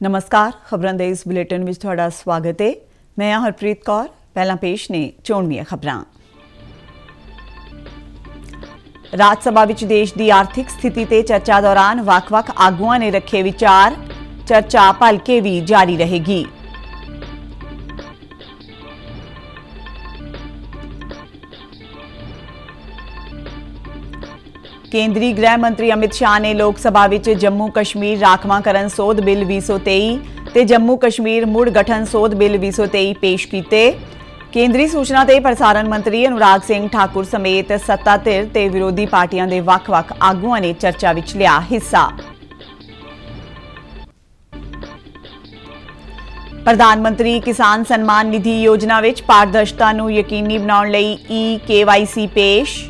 नमस्कार, खबरां दे इस बुलेटिन विच तुहाडा स्वागत है। मैं हां हरप्रीत कौर। पहला पेश ने चोणवीआं खबरां। राज सभा विच देश की आर्थिक स्थिति ते चर्चा दौरान वख-वख आगुआं ने रखे विचार। चर्चा भलके भी जारी रहेगी। केंद्रीय गृह मंत्री अमित शाह ने लोक सभा विच जम्मू कश्मीर राखवांकरण सोध बिल 2023 ते जम्मू कश्मीर मुड़ गठन सोध बिल 2023 पेश कीते। केंद्रीय सूचना ते प्रसारण मंत्री अनुराग सिंह ठाकुर समेत सत्ता धिर ते विरोधी पार्टियां दे वख-वख आगुआं ने चर्चा विच लिया हिस्सा। प्रधानमंत्री किसान सम्मान निधि योजना विच पारदर्शिता नूं यकीनी बनाउण लई KYC पेश।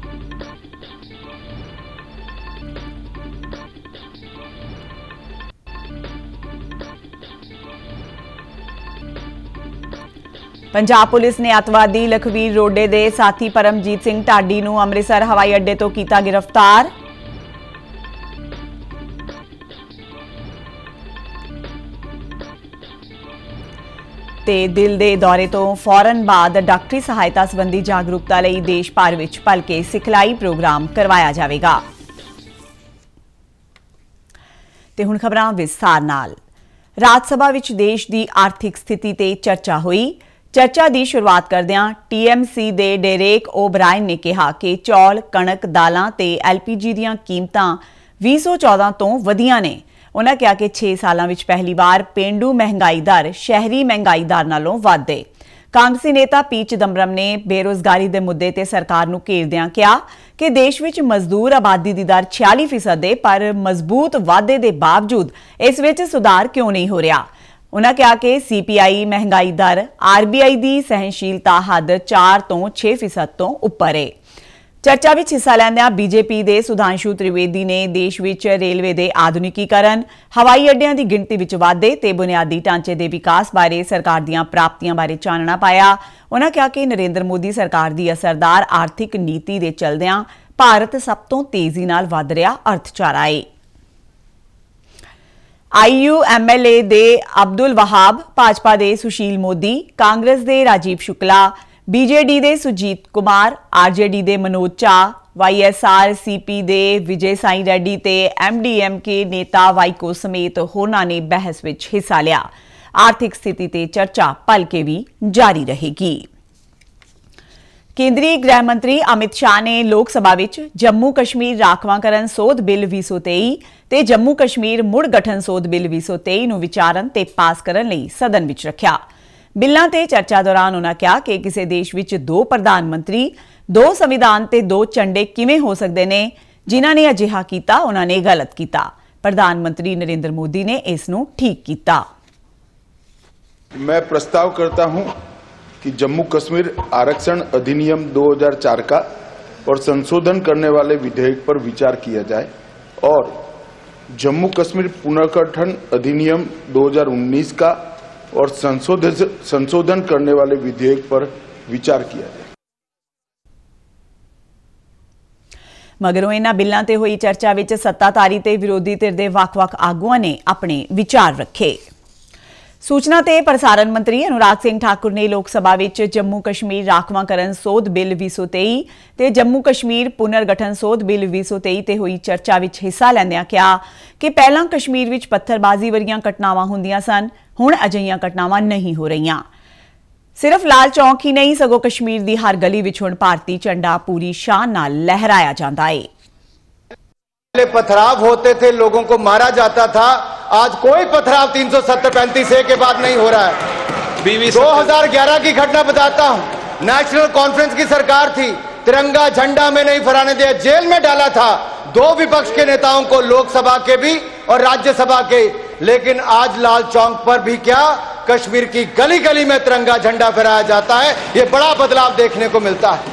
पंजाब पुलिस ने अतवादी लखवीर रोडे दे साथी परमजीत सिंह ढाडी नूं अमृतसर हवाई अड्डे तो कीता गिरफ्तार। ते दिल दे दौरे तो फौरन बाद डॉक्टरी सहायता संबंधी जागरूकता लई देश भर विच भलके सिखलाई प्रोग्राम करवाया जावेगा। ते हुण खबरां विस्तार नाल। राज सभा विच देश की आर्थिक स्थिति ते चर्चा हुई। चर्चा की शुरुआत करदियां TMC दे डेरेक ओब्रायन ने कहा कि चौल, कणक, दालां ते LPG दीयां कीमतां 2014 तो वधियां ने। उन्होंने कहा कि 6 सालां विच पहली बार पेंडू महंगाई दर शहरी महंगाई दर नालों वध है। कांग्रेसी नेता P चिदंबरम ने बेरोजगारी के मुद्दे ते सरकार नूं घेरदियां कहा कि देश विच मजदूर आबादी की दर 46% है, पर मजबूत वाधे के बावजूद इस विच सुधार क्यों नहीं हो रहा। उन्होंने कहा कि CPI महंगाई दर RBI की सहनशीलता हद 4 तो 6% तो उपर है। चर्चा विच हिस्सा लैंदियां BJP के सुधांशु त्रिवेदी ने देश विच रेलवे के आधुनिकीकरण, हवाई अड्डियां की गिणती विच वाधे ते बुनियादी ढांचे के विकास बारे सरकार दीयां प्राप्तियां बारे चानना पाया। उन्होंने कहा कि नरेंद्र मोदी सरकार की असरदार आर्थिक नीति के चलदियां भारत सब तो तेजी नाल वध रहा अर्थचारा है। IUMLA दे अब्दुल वहाब, भाजपा दे सुशील मोदी, कांग्रेस दे राजीव शुक्ला, BJD दे सुजीत कुमार, RJD दे मनोज झा, YSRCP दे विजय साई रेड्डी ते MDMK नेता वाइको समेत होरनां ने बहस विच हिस्सा लिया। आर्थिक स्थिति ते चर्चा भलके भी जारी रहेगी। केंद्रीय गृह मंत्री अमित शाह ने लोक सभा विच जम्मू कश्मीर राखवांकरण सोध बिल 2023 ते जम्मू कश्मीर मुड़ गठन सोध बिल 2023 नूं विचारन ते पास करन लई सदन विच रखिया। बिल्लां ते चर्चा दौरान उन्होंने कहा कि किसी देश विच 2 प्रधानमंत्री, 2 संविधान ते 2 झंडे किवें हो सकदे ने। जिन्हां ने अजिहा कीता उन्हां ने गलत कीता। प्रधानमंत्री नरेंद्र मोदी ने इस नूं ठीक कीता। मैं प्रस्ताव करता हूं कि जम्मू कश्मीर आरक्षण अधिनियम 2004 का और संशोधन करने वाले विधेयक पर विचार किया जाए और जम्मू कश्मीर पुनर्गठन अधिनियम 2019 का और संशोधन करने वाले विधेयक पर विचार किया जाए। मगरों इन्हां बिल्लां ते होई चर्चा विच सत्ताधारी ते विरोधी धिर दे वख-वख आगुआं ने अपने विचार रखे। सूचना ते प्रसारण मंत्री अनुराग सिंह ठाकुर ने लोक सभा विच जम्मू कश्मीर राखवांकरण सोध बिल 2023 ते जम्मू कश्मीर पुनर्गठन सोध बिल 2023 ते होई चर्चा विच हिस्सा लैंदियां कहा कि पहलां कश्मीर विच पत्थरबाजी वरियां घटनावां हुंदियां सन, हुण अजिहियां घटनावां नहीं हो रहीआं। सिर्फ लाल चौक ही नहीं सगों कश्मीर दी हर गली विच हुण भारती झंडा पूरी शान नाल लहराया जांदा है। पथराव होते थे, लोगों को मारा जाता था, आज कोई पथराव 370-35 के बाद नहीं हो रहा है। 2011 की घटना बताता हूं। नेशनल कॉन्फ्रेंस की सरकार थी, तिरंगा झंडा में नहीं फहराने दिया, जेल में डाला था 2 विपक्ष के नेताओं को, लोकसभा के भी और राज्यसभा के। लेकिन आज लाल चौक पर भी क्या कश्मीर की गली गली में तिरंगा झंडा फहराया जाता है। यह बड़ा बदलाव देखने को मिलता है।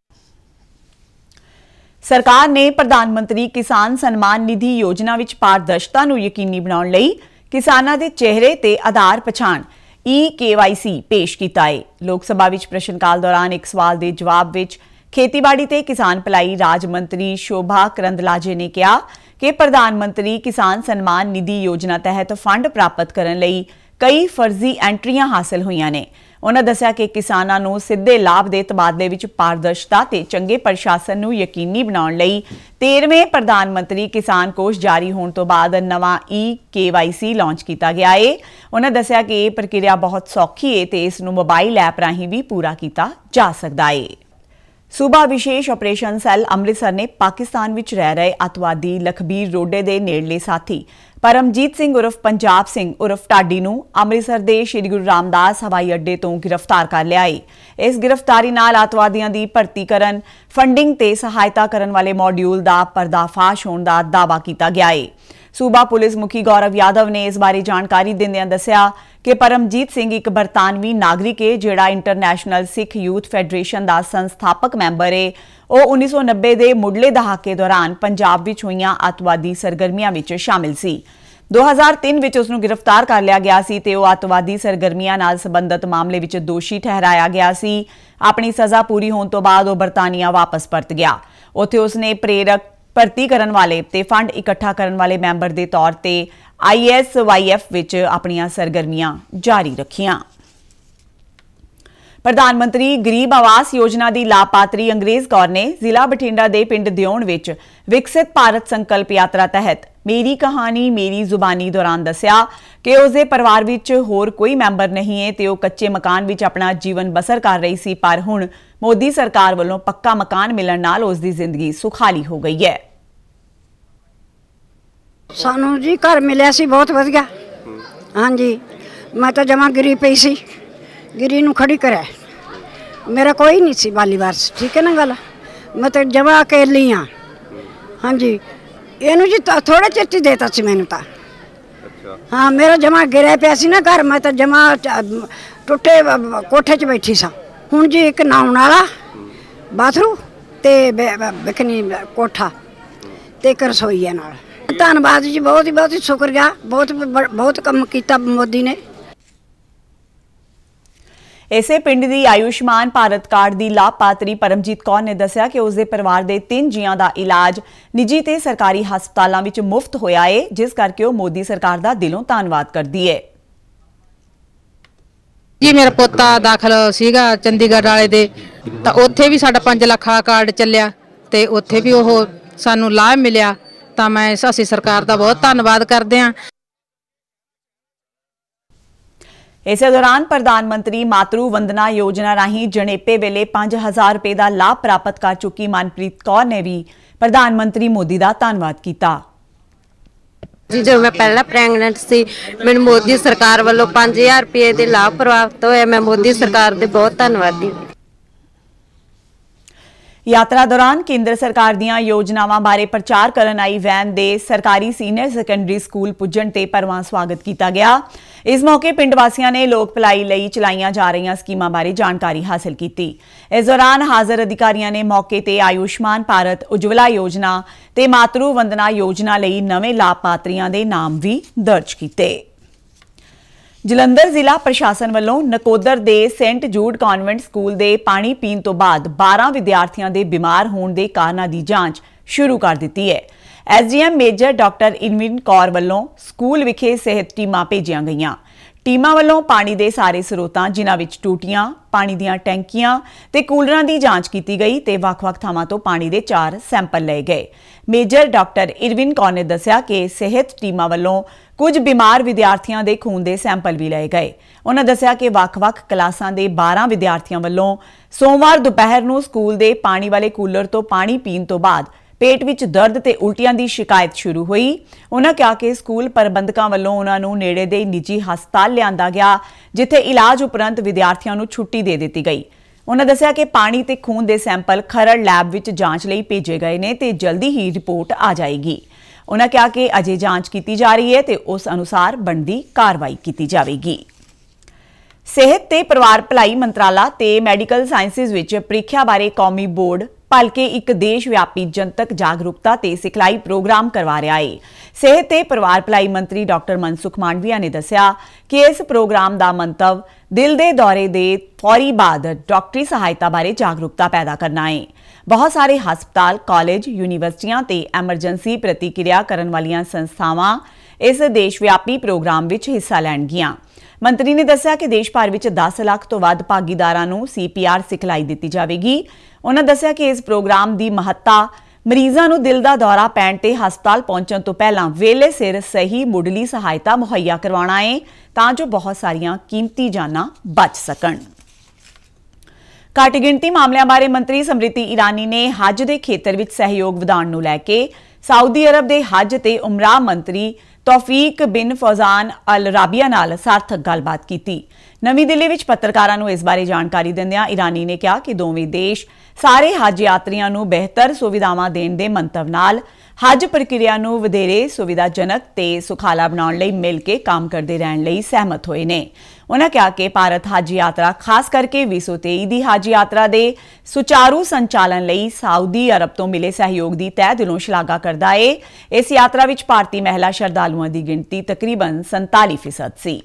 सरकार ने प्रधानमंत्री किसान सम्मान निधि योजना विच पारदर्शिता नूं यकीनी बनाउण लई किसानां दे चेहरे ते आधार पछाण KYC पेश कीता है। लोक सभा विच प्रश्नकाल दौरान एक सवाल दे जवाब विच खेतीबाड़ी ते किसान भलाई राज मंत्री शोभा करंदलाजे ने कहा कि प्रधानमंत्री किसान सम्मान निधि योजना तहत फंड प्राप्त करने लई कई फर्जी एंट्रियां हासिल हुईਆਂ ਨੇ। उन्होंने दस्सिया कि किसानां नूं सिद्धे लाभ के तबादले विच पारदर्शिता ते चंगे प्रशासन नूं यकीनी बनाउण लई 13वें प्रधानमंत्री किसान कोष जारी होने तो बाद नवां KYC लॉन्च किया गया है। उन्होंने दस्सिया कि यह प्रक्रिया बहुत सौखी है ते इस नूं मोबाइल ऐप राहीं भी पूरा किया जा सकता है। सूबा विशेष ऑपरेशन सैल अमृतसर ने पाकिस्तान विच रह रहे अतवादी लखबीर रोडे दे नेड़ले साथी परमजीत सिंह उर्फ पंजाब सिंह उर्फ ढाडी नूं अमृतसर दे श्री गुरु रामदास हवाई अड्डे तो गिरफ्तार कर लिया है। इस गिरफ्तारी नाल अतवादियों की भर्ती करन, फंडिंग ते सहायता करन वाले मॉड्यूल का पर्दाफाश होने का दावा किया गया है। सूबा पुलिस मुखी गौरव यादव ने इस बारे जानकारी दिंदियां दस्सिया कि परमजीत सिंह एक बरतानवी नागरिक है जिहड़ा इंटरनेशनल सिख यूथ फैडरेशन का संस्थापक मैंबर है। वह 1990 के मुढ़ले दहाके दौरान पंजाब विच होईयां अतवादी सरगर्मियां विच शामिल सी। 2003 विच उसनूं गिरफ्तार कर लिया गया सी ते वह अतवादी सरगर्मियां नाल संबंधित मामले विच दोषी ठहराया गया सी। अपनी सज़ा पूरी होने तो बाद वह बरतानिया वापस परत गया। उत्थे उसने प्रेरक, भर्ती करन वाले ते फंड इकट्ठा करन वाले मैंबर के तौर पर ISYF विच अपनियां सरगर्मियां जारी रखियां। प्रधानमंत्री गरीब आवास योजना की लाभपात्री अंग्रेज कौर ने जिला बठिंडा के पिंड दियोण विच विकसित भारत संकल्प यात्रा तहत मेरी कहानी मेरी जुबानी दौरान दस्सिया कि उसके परिवार विच होर कोई मैंबर नहीं है ते वह कच्चे मकान विच अपना जीवन बसर कर रही सी, पर हुण मोदी सरकार वालों पक्का मकान मिलण नाल उसकी जिंदगी सुखाली हो गई है। सानू जी घर मिलिया सी बहुत वधिया। हाँ जी, मैं तो जमा गिरी पई सी, गिरी नूं खड़ी करे, मेरा कोई नहीं सी बाली वारस, ठीक है ना गल, मैं तो जमा अकेली हाँ। हाँ जी, इनू जी थोड़े चिट्ठी देता सी मैनू तो। हाँ, मेरा जमा गिरे पिया सी ना घर, मैं तो जमा टुटे कोठे च बैठी सा। हुण जी एक नहाउण वाला बाथरूम ते बिकनी कोठा ते एक रसोई है नाल। धन्नवाद जी, बहुत ही शुक्रिया, बहुत काम किया मोदी ने। इसे पिंड की आयुष्मान भारत कार्ड की लाभपात्री परमजीत कौर ने दस्सिया कि उसके परिवार के 3 जियां का इलाज निजी ते सरकारी हस्पतालों में मुफ्त होया है, जिस करके वह मोदी सरकार का दिलों धन्नवाद करती है। जी मेरा पोता दाखल सीगा चंडीगढ़ वाले दे, तो उत्थे भी साडा 5 लाख कार्ड चलिया ते उत्थे भी वो सानू लाभ मिलिया, तो मैं असीं सरकार का बहुत धन्नवाद करते हैं। इस दौरान प्रधानमंत्री मातरू वंदना योजना राही जनेपे वेले 5000 रुपए का लाभ प्राप्त कर चुकी मनप्रीत कौर ने भी प्रधानमंत्री मोदी का धन्नवाद किया। जी जो मैं पहला प्रेगनेंट सी, मैंने मोदी सरकार वालों 5000 रुपए के लाभ प्राप्त होए, मैं मोदी सरकार के बहुत धन्नवादी। यात्रा दौरान केंद्र सरकार दीयां योजनावां बारे प्रचार करन आई वैन दे सरकारी सीनियर सैकेंडरी स्कूल पुजण ते भरवां स्वागत किया गया। इस मौके पिंड वासियां ने लोक भलाई लई चलाईयां जा रही स्कीमां बारे जानकारी हासिल की। इस दौरान हाजिर अधिकारियों ने मौके ते आयुष्मान भारत, उज्जवला योजना ते मातरू वंदना योजना लई नवें लाभपात्रियों के नाम भी दर्ज किए। जलंधर जिला प्रशासन वालों नकोदर दे सेंट जूड कॉन्वेंट स्कूल दे पानी पीण तो बाद 12 विद्यार्थियों के बीमार होने के कारणों की जांच शुरू कर दी है। SDM मेजर डॉक्टर इनविन कौर वालों स्कूल विखे सेहत टीमां भेजियां गईयां। टीमां वालों पानी के सारे स्रोतां जिन्हां विच टूटियां, पानी दीयां टैंकियां ते कूलरां की जांच की गई ते वख-वख थावां तो पानी के 4 सैंपल लए गए। मेजर डॉक्टर इरविन कौर ने दस्सिया कि सेहत टीमां वालों कुछ बीमार विद्यार्थियों के खून के सैंपल भी लए गए। उन्होंने दस्सिया कि वख-वख क्लासां दे 12 विद्यार्थियों वालों सोमवार दोपहर नूं स्कूल के पानी वाले कूलर तो पानी पीण तो बाद पेट विच दर्द ते उल्टियां की शिकायत शुरू हुई। उन्होंने कहा कि स्कूल प्रबंधकों वालों उन्होंने नेड़े दे निजी हस्पताल लिआंदा गया, जिथे इलाज उपरंत विद्यार्थियों को छुट्टी दे दी गई। उन्होंने दस्सिया कि पानी ते खून के सैंपल खरड़ लैब विच जांच लई भेजे गए ने ते जल्दी ही रिपोर्ट आ जाएगी। उन्होंने कहा कि अजे जांच की जा रही है ते उस अनुसार बनती कार्रवाई की जाएगी। सेहत ते परिवार भलाई मंत्राला ते मैडिकल साइंसिस विच प्रीख्या बारे कौमी बोर्ड भलके एक देश व्यापी जनतक जागरूकता ते सिखलाई प्रोग्राम करवा रहा है। सेहत ते परिवार भलाई मंत्री डॉक्टर मनसुख मांडविया ने दस्सिया कि इस प्रोग्राम का मंतव दिल के दौरे के फौरी बाद डॉक्टरी सहायता बारे जागरूकता पैदा करना है। बहुत सारे हस्पताल, कॉलेज, यूनीवर्सिटियां ते एमरजेंसी प्रतिक्रिया करन वालियां संस्थावां इस देशव्यापी प्रोग्राम विच हिस्सा लैणगीਆਂ। मंत्री ने दस्सिया कि देश भर विच 10 लाख तो वध भागीदारां नूं CPR सिखलाई दित्ती जावेगी। उन्हां दस्सिया कि इस प्रोग्राम दी महत्ता मरीजां नूं दिल दा दौरा पैण ते हस्पताल पहुंचण तो पहलां वेले सिर सही मुढ़ली सहायता मुहैया करवाउणा है तां जो बहुत सारियां कीमती जानां बच सकण। घट गिणती मामलों बारे मंत्री समृति ईरानी ने हज के खेतर में सहयोग वधाउण नूं लैके सऊदी अरब के हज ते उमराह मंत्री तौफीक बिन फौजान अल राबिया नाल सार्थक गलबात की। नवी दिल्ली में पत्रकारां नूं इस बारे जानकारी दिंदिआं ईरानी ने कहा कि दोवें देश सारे हज यात्रियों नूं बेहतर सुविधावां देण दे मंतव नाल हज प्रक्रिया नूं वधेरे सुविधाजनक ते सुखाला बनाउण लई मिल के काम करदे रहण लई सहमत होए ने। उन्होंने कहा कि भारत हज यात्रा खास करके 2023 की हज यात्रा के सुचारू संचालन लई सऊदी अरब तो मिले सहयोग की तय दिलों शलाघा करता है। इस यात्रा विच भारतीय महिला श्रद्धालुओं की गिणती तकरीबन 47% सी।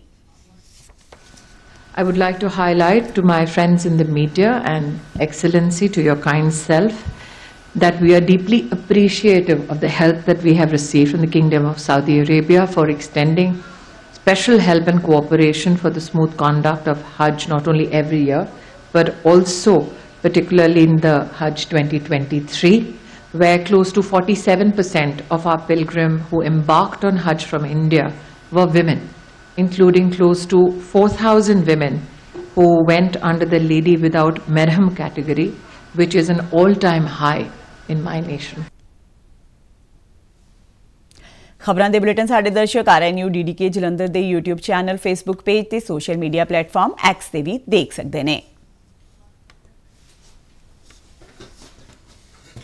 I would like to highlight to my friends in the media and Excellency to your kind self that we are deeply appreciative of the help that we have received from the Kingdom of Saudi Arabia for extending special help and cooperation for the smooth conduct of Hajj not only every year but also particularly in the Hajj 2023 where close to 47% of our pilgrims who embarked on Hajj from India were women, including close to 4,000 women who went under the Lady Without Merham category, which is an all-time high in my nation. खबरां दे bulletin साडे दर्शक RNU DDK Jalandhar दे YouTube channel, Facebook page ते social media platform X ते भी देख सकते हैं।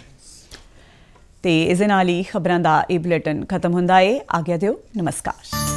ते इस दे नाल ही खबरां दा ये बुलेटिन खत्म हुंदा है। आग्या दिओ, नमस्कार।